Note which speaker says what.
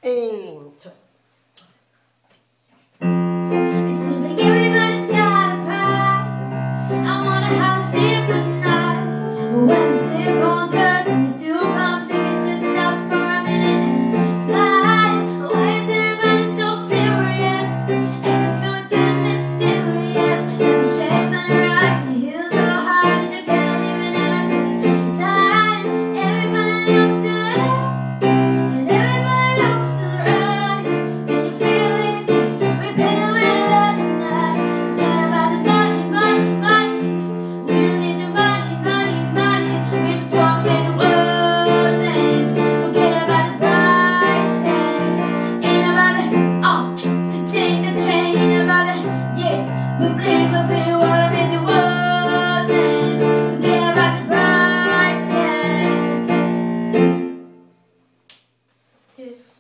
Speaker 1: 1, 2.
Speaker 2: It seems like everybody's got a prize. I want a house sleep at night. When we take home first and the dew comes, it gets just stuff for a minute and smile. Why is everybody so serious? Ain't it so damn mysterious? Got the shades on your eyes and your heels so high that you can't even ever do it in time. Everybody looks to the left and everybody looks to the right. Can you feel it? We're playing with love tonight. It's not about the money, money, money. We don't need your money, money, money. We just wanna make the world dance. Forget about the price tag. Ain't about the to change the chain. Ain't about the but play, wanna make the world dance. Forget about the price tag.